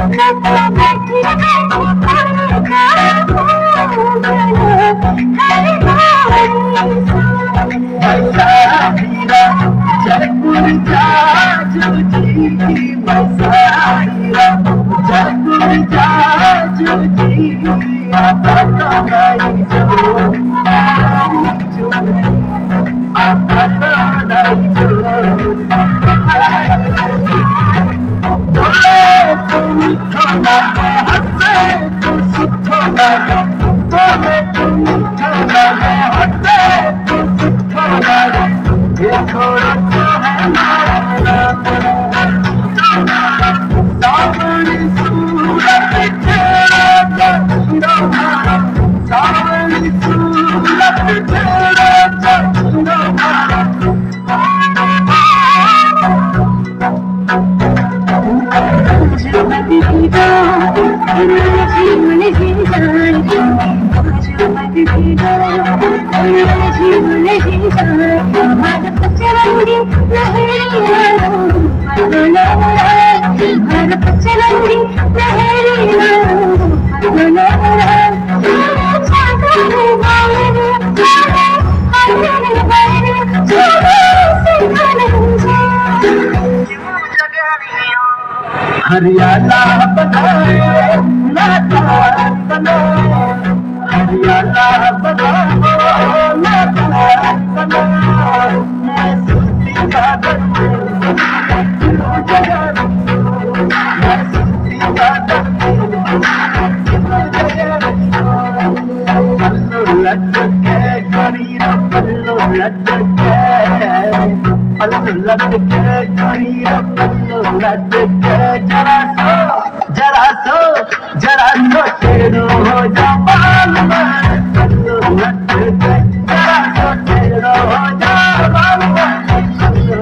हरियाणा बनाए नादान बनो, हरियाणा बनाओ नादान बनो। मैं सुनती बादल मैं सुनती बादल पल्लू लटके गरीब पल्लू लटके पल्लू लटके गरीब पल्लू लटके जरा सो तेरो हो जा बाल में पल्लू लटके जरा सो तेरो हो जा बाल में पल्लू